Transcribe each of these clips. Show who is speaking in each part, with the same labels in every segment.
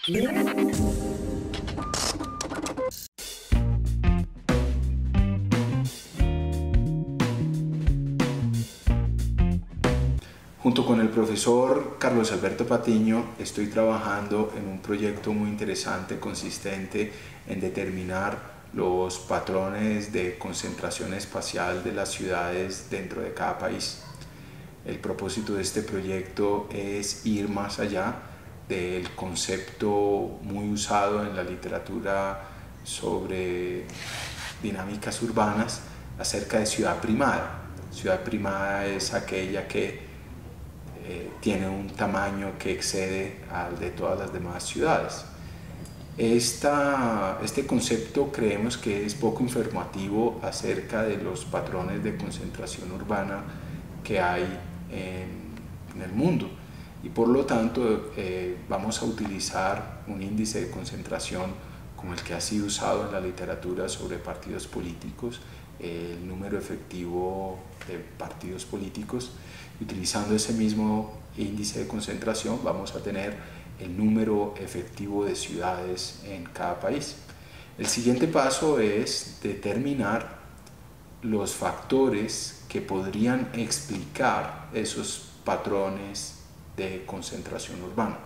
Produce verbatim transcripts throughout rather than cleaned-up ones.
Speaker 1: Junto con el profesor Carlos Alberto Patiño estoy trabajando en un proyecto muy interesante consistente en determinar los patrones de concentración espacial de las ciudades dentro de cada país. El propósito de este proyecto es ir más allá del concepto muy usado en la literatura sobre dinámicas urbanas acerca de ciudad primada. Ciudad primada es aquella que eh, tiene un tamaño que excede al de todas las demás ciudades. Esta, este concepto creemos que es poco informativo acerca de los patrones de concentración urbana que hay en, en el mundo, y por lo tanto eh, vamos a utilizar un índice de concentración como el que ha sido usado en la literatura sobre partidos políticos, eh, el número efectivo de partidos políticos. Utilizando ese mismo índice de concentración vamos a tener el número efectivo de ciudades en cada país. El siguiente paso es determinar los factores que podrían explicar esos patrones de concentración urbana.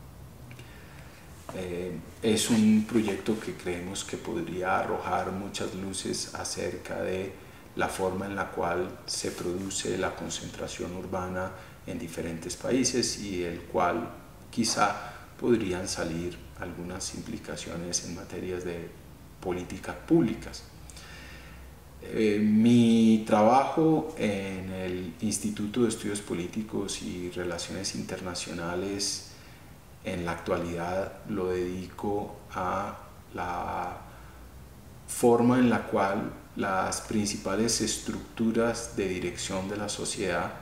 Speaker 1: Eh, es un proyecto que creemos que podría arrojar muchas luces acerca de la forma en la cual se produce la concentración urbana en diferentes países y el cual quizá podrían salir algunas implicaciones en materias de políticas públicas. Eh, mi trabajo en el Instituto de Estudios Políticos y Relaciones Internacionales en la actualidad lo dedico a la forma en la cual las principales estructuras de dirección de la sociedad,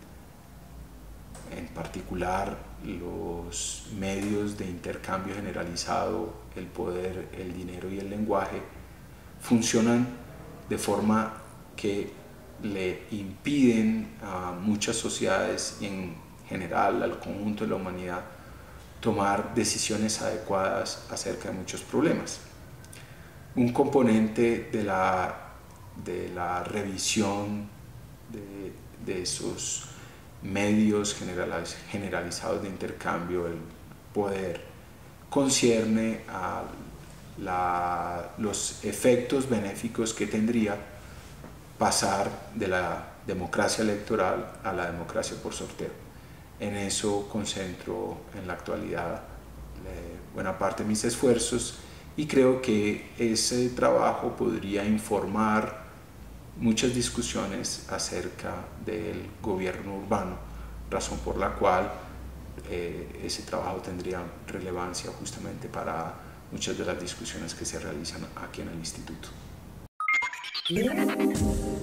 Speaker 1: en particular los medios de intercambio generalizado, el poder, el dinero y el lenguaje, funcionan de forma que le impiden a muchas sociedades y en general al conjunto de la humanidad tomar decisiones adecuadas acerca de muchos problemas. Un componente de la, de la revisión de, de esos medios generaliz generalizados de intercambio, el poder, concierne a la, los efectos benéficos que tendría pasar de la democracia electoral a la democracia por sorteo. En eso concentro en la actualidad eh, buena parte de mis esfuerzos y creo que ese trabajo podría informar muchas discusiones acerca del gobierno urbano, razón por la cual eh, ese trabajo tendría relevancia justamente para muchas de las discusiones que se realizan aquí en el instituto.